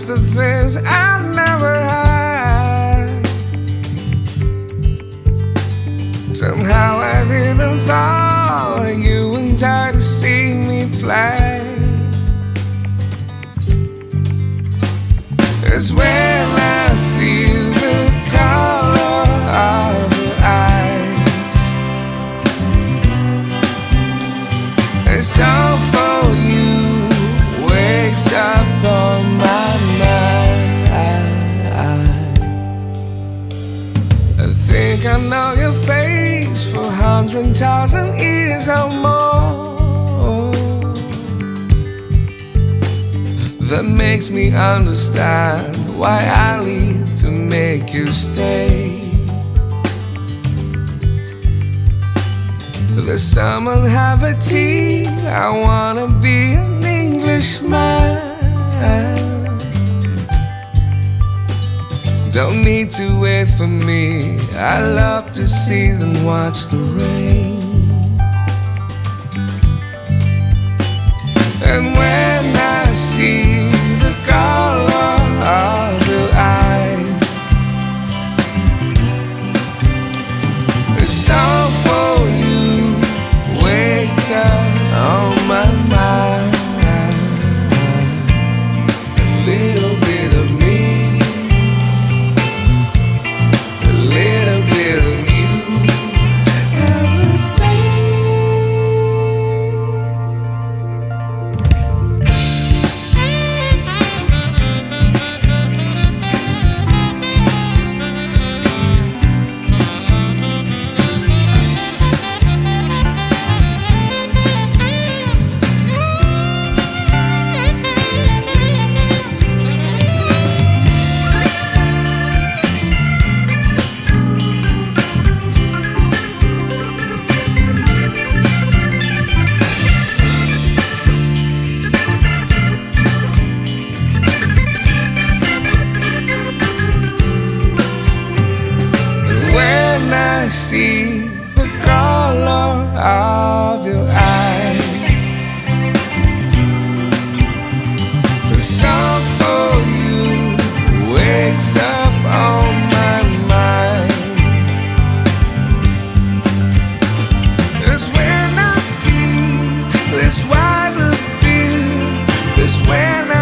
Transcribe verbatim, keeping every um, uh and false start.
the things I never had. Somehow I didn't thought you and I to see me play. It's when I feel the color of your eyes. It's all for you, wakes up on my mind. I think I know your face for a hundred thousand years or more. That makes me understand why I leave to make you stay. The summer have a tea, I wanna be an Englishman. Don't need to wait for me, I love to see them watch the rain. And when I see the color of your eyes, it's all for you, wake up on my mind. A little bit of me, a little bit of you, everything. I see the color of your eyes. The song for you wakes up on my mind. It's when I see this white appear, it's when I